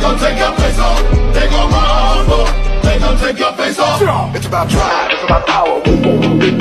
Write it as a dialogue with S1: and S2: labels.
S1: gon' take your face off. They gon' rumble. They gon' take your face off.
S2: It's about drive, it's about power.